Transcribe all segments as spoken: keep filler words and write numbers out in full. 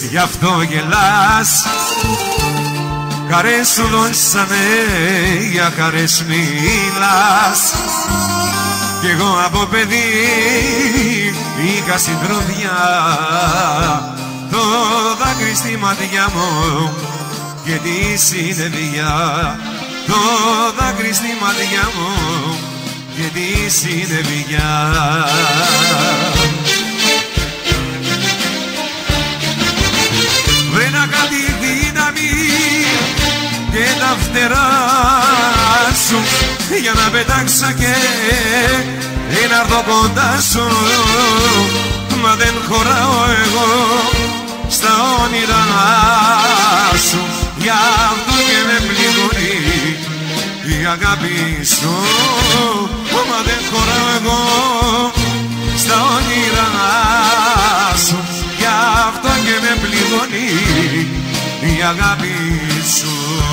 γι' αυτό γελάς. Χαρές σου δώσανε, για χαρές μιλάς. Κι εγώ από παιδί είχα συντροφιά, το δάκρυ στη ματιά μου και τη συννεφιά. Το δάκρυ στη ματιά μου και τη συννεφιά. Βρε να κάτι δύναμη και τα φτερά σου για να πετάξω και να έρθω κοντά σου. Μα δεν χωράω εγώ στα όνειρά σου, γι' αυτό και με πληγώνει η αγάπη σου. Μα δεν χωράω εγώ στα όνειρά σου, γι' αυτό και με πληγώνει η αγάπη σου.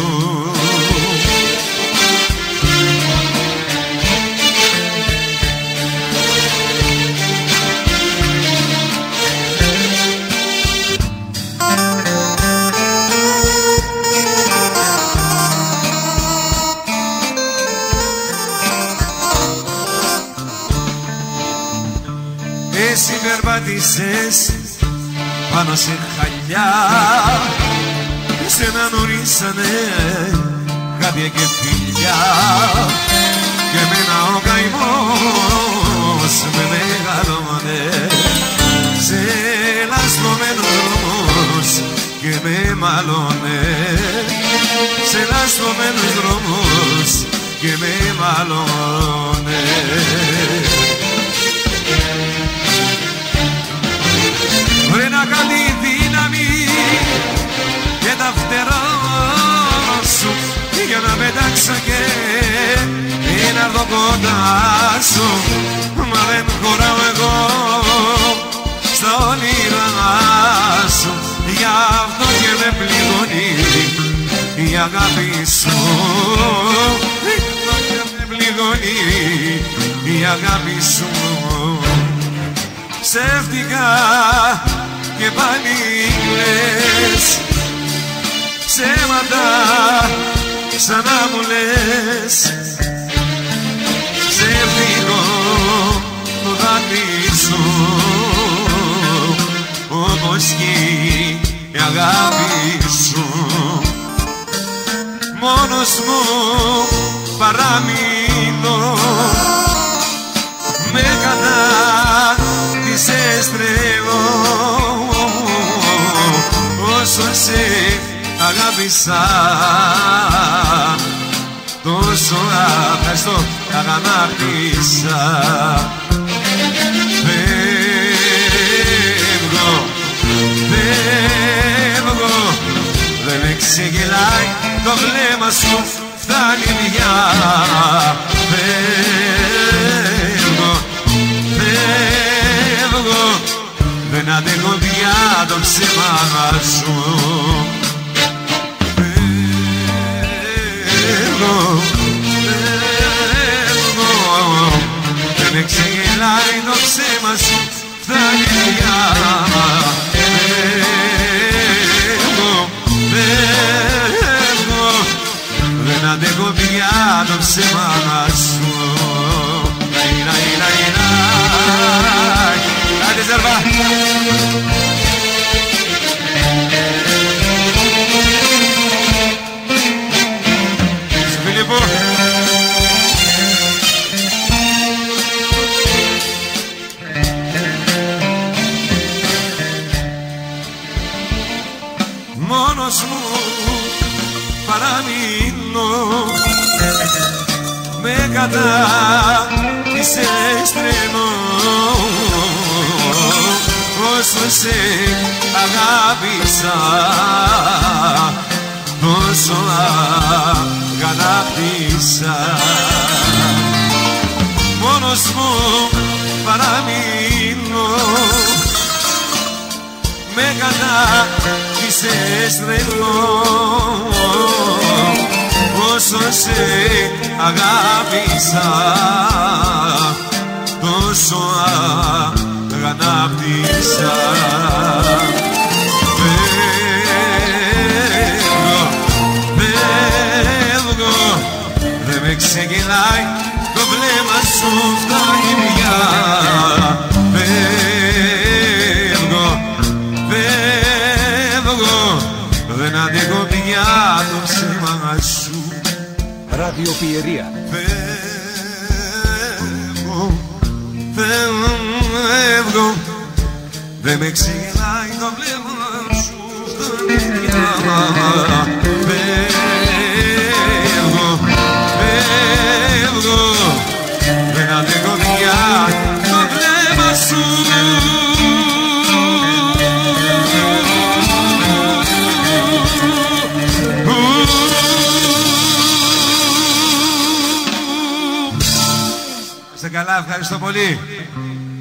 Εσύ περπάτησες πάνω σε χαλιά, σένα νωρίσανε χάδια και φιλιά, και εμένα ο καημός με μεγαλώνε σε λασπωμένους δρόμους και με μαλώνε, σε λασπωμένους δρόμους και με μαλώνε. Βρε να κάνει δύναμη και τα φτερά σου για να πετάξω και να έρθω κοντά σου. Μα δεν χωράω εγώ στα όνειρά σου, γι' αυτό και με πληγώνει η αγάπη σου. Γι' αυτό και με πληγώνει η αγάπη σου. Ψεύτικα και πάλι λες ψέματα, ξανά μου λες ψεύτικο το δάκρυ σου, όπως και η αγάπη σου. Μόνος μου παραμείνω, με κατάκτησες τρελό, όσο σε αγάπησα τόσο ευχαριστώ αγανάκτησα. Φεύγω, φεύγω, δεν με ξεγελάει το βλέμμα σου, φτάνει πια. Φεύγω, φεύγω, δεν αντέχω πια το ψέμα σου. Φεύγω, φεύγω, δεν με ξεγελάει το ψέμα σου, φτάνει πια. Φεύγω, φεύγω, δεν αντέχω πια το ψέμα σου. Λαϊ, λαϊ, λαϊ, λαϊ. Άντε Ζερβά. Σου Φιλίππου. Μόνος μου παραμείνω, με κατάκτησες τρένο, όσο σε αγάπησα τόσο αγανάκτησα. Μόνος μου παραμείνω, με κατάκτησες τρελό, όσο σε αγάπησα τόσο αγανάκτησα. ξεγελάει το βλέμμα σου φτάνει πια. Φεύγω, φεύγω, δεν αντέχω πια το ψέμα σου. Ραδιοπιερία. Φεύγω, φεύγω, δεν με ξεγελάει το βλέμμα σου φτάνει πια. Φεύγω, φεύγω, δεν αντέχω πια το βλέμμα σου. Είστε καλά, ευχαριστώ πολύ.